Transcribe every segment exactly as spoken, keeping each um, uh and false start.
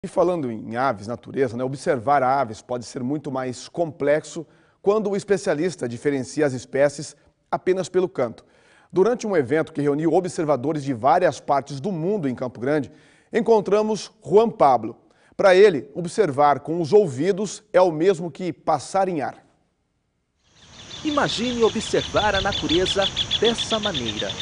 E falando em aves, natureza, né, observar aves pode ser muito mais complexo quando o especialista diferencia as espécies apenas pelo canto. Durante um evento que reuniu observadores de várias partes do mundo em Campo Grande, encontramos Juan Pablo. Para ele, observar com os ouvidos é o mesmo que passar em ar. Imagine observar a natureza dessa maneira.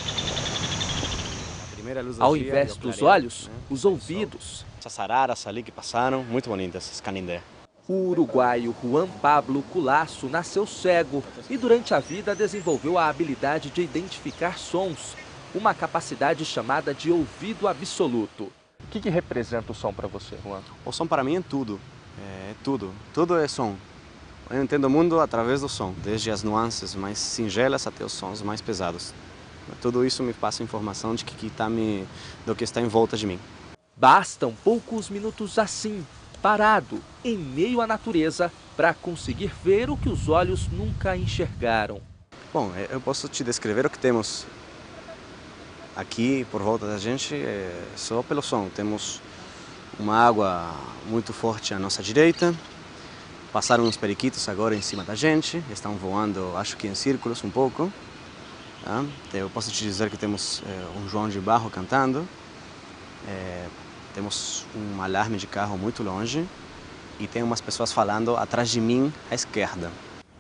Ao invés dos olhos, os ouvidos. Essas araras ali que passaram, muito bonitas, essas canindé. O uruguaio Juan Pablo Culasso nasceu cego e durante a vida desenvolveu a habilidade de identificar sons, uma capacidade chamada de ouvido absoluto. O que, que representa o som para você, Juan? O som para mim é tudo, é tudo, tudo é som. Eu entendo o mundo através do som, desde as nuances mais singelas até os sons mais pesados. Tudo isso me passa informação de que, que tá me, do que está em volta de mim. Bastam poucos minutos assim, parado, em meio à natureza, para conseguir ver o que os olhos nunca enxergaram. Bom, eu posso te descrever o que temos aqui por volta da gente é só pelo som. Temos uma água muito forte à nossa direita, passaram uns periquitos agora em cima da gente, estão voando, acho que em círculos um pouco. Tá? Eu posso te dizer que temos é, um João de Barro cantando, é, temos um alarme de carro muito longe e tem umas pessoas falando atrás de mim à esquerda.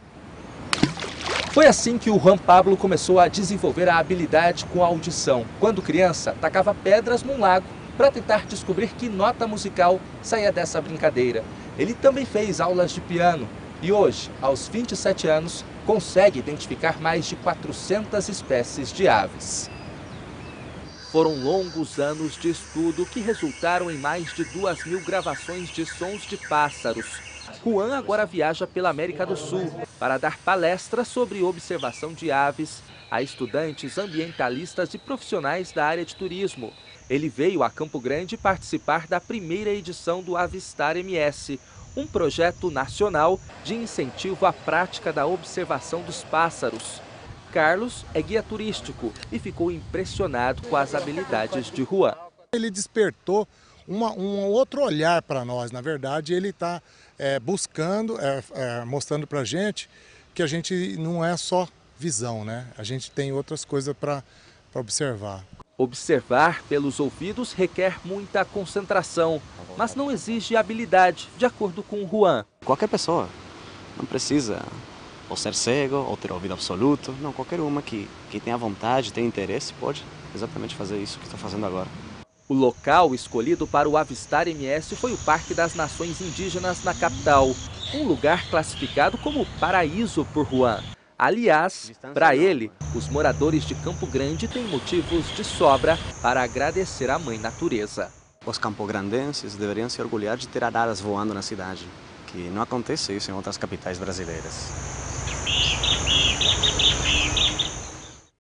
Foi assim que o Juan Pablo começou a desenvolver a habilidade com a audição. Quando criança, tacava pedras num lago para tentar descobrir que nota musical saía dessa brincadeira. Ele também fez aulas de piano e hoje, aos vinte e sete anos, consegue identificar mais de quatrocentas espécies de aves. Foram longos anos de estudo que resultaram em mais de duas mil gravações de sons de pássaros. Juan agora viaja pela América do Sul para dar palestras sobre observação de aves a estudantes, ambientalistas e profissionais da área de turismo. Ele veio a Campo Grande participar da primeira edição do Avistar M S, um projeto nacional de incentivo à prática da observação dos pássaros. Carlos é guia turístico e ficou impressionado com as habilidades de Juan. Ele despertou uma, um outro olhar para nós. Na verdade, ele está é, buscando, é, é, mostrando para a gente que a gente não é só visão, né? A gente tem outras coisas para observar. Observar pelos ouvidos requer muita concentração, mas não exige habilidade, de acordo com Juan. Qualquer pessoa, não precisa ou ser cego, ou ter ouvido absoluto. Não, qualquer uma que, que tenha vontade, tenha interesse, pode exatamente fazer isso que estou fazendo agora. O local escolhido para o Avistar M S foi o Parque das Nações Indígenas na capital, um lugar classificado como paraíso por Juan. Aliás, para ele, os moradores de Campo Grande têm motivos de sobra para agradecer à Mãe Natureza. Os campograndenses deveriam se orgulhar de ter araras voando na cidade, que não acontece isso em outras capitais brasileiras.